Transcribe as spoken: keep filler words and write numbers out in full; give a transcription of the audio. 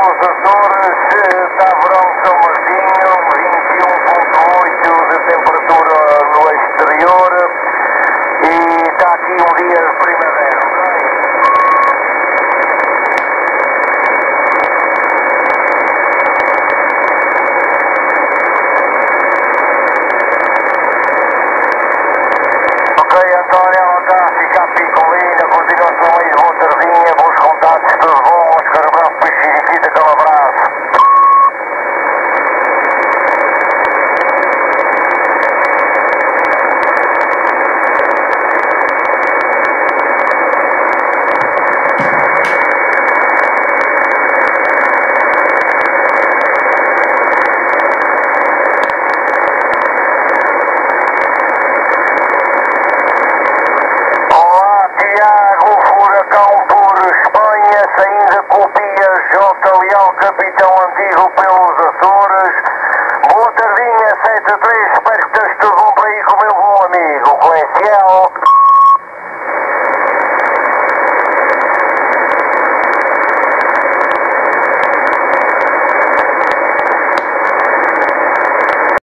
pelos Açores, está verão de São Martinho, vinte e um vírgula oito de temperatura no exterior e está aqui um dia de primavera. Ok, António, ela está a ficar picolina, continuação aí de boa tardinha, bons contatos, tudo bom, Oscar, abraço, peixe Chiriquita, aquele abraço. Saindo Copia, J. Leal, capitão antigo pelos Açores. Boa tardinha, sete a três, espero que estejas tudo